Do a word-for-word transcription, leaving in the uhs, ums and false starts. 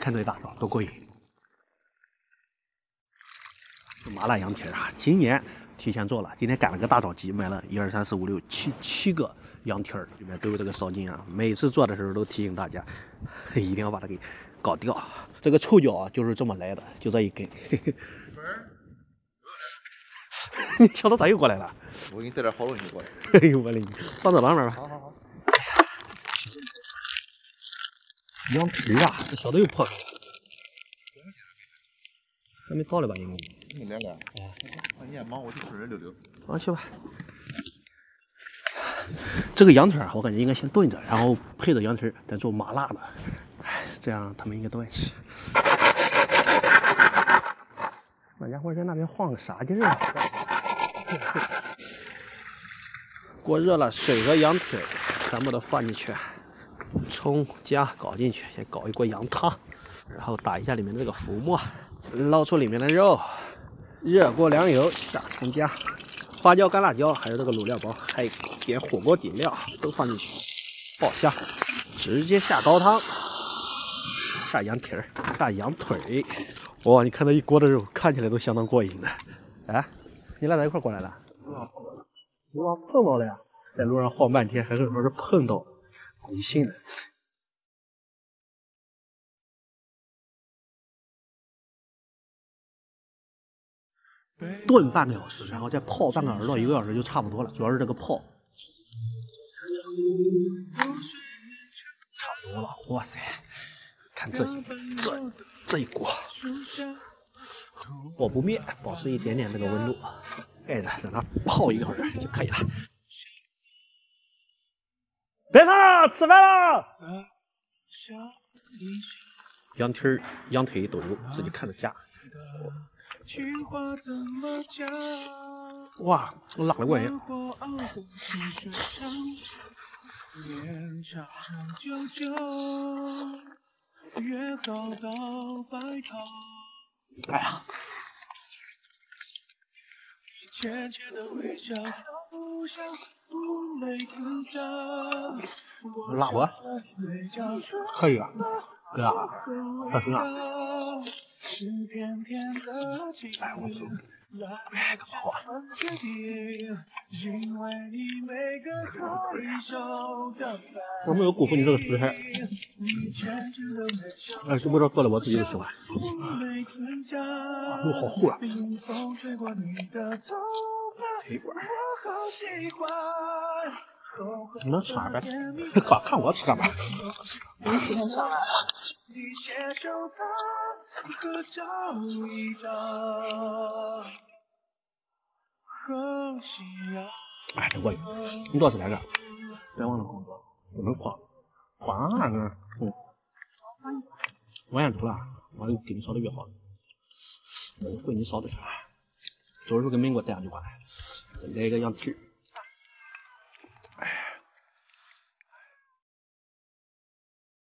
看这一大早多过瘾！这麻辣羊蹄啊，今年提前做了，今天赶了个大早集，买了一二三四五六七七个羊蹄儿，里面都有这个烧筋啊。每次做的时候都提醒大家，一定要把它给搞掉。这个臭脚啊，就是这么来的，就这一根。你小子咋又过来了？ 我给你带点好东西过来。 哎呦我勒，放这旁边吧。 好好好。 羊蹄啊，这小子又破开了。还没到了吧？应该。 没来了。哎，那你也忙，我去出人溜溜。 啊，去吧。这个羊腿啊，我感觉应该先炖着，然后配着羊蹄再做麻辣的，哎，这样他们应该都爱吃。那家伙在那边晃个啥劲啊？锅热了，水和羊蹄全部都放进去，葱姜搞进去，先搞一锅羊汤，然后打一下里面的这个浮沫，捞出里面的肉，热锅凉油下葱姜、花椒、干辣椒，还有这个卤料包，还有一点火锅底料都放进去，爆香，直接下高汤，下羊蹄儿，下羊腿。哇，你看这一锅的肉，看起来都相当过瘾的。哎，你俩在一块过来了？哇，碰到了呀！在路上晃半天，还是说是碰到，迷信的。炖半个小时，然后再泡半个小时到一个小时就差不多了，主要是这个泡。差不多了，哇塞！看这这这一锅，火不灭，保持一点点这个温度，盖着让它泡一个小时就可以了。别上了，吃饭了！羊蹄儿、羊腿都有，自己看着夹。哇，辣的过瘾！哎呀，辣不？可以啊，哥啊，太行了！哎，我走。哎，干嘛话？我没有辜负你这个食材。哎，这味道做的我自己都喜欢。啊，肉好厚啊！腿管。你能吃啥呗？看看我吃干嘛？ 你喜欢啥？ 哎，真过瘾！你多吃两个，别忘了工作，不能慌。慌那个，嗯，我先走了，我给你烧的越好，我会你烧的出来。走的时候给门给我带上就完了，来一个羊蹄。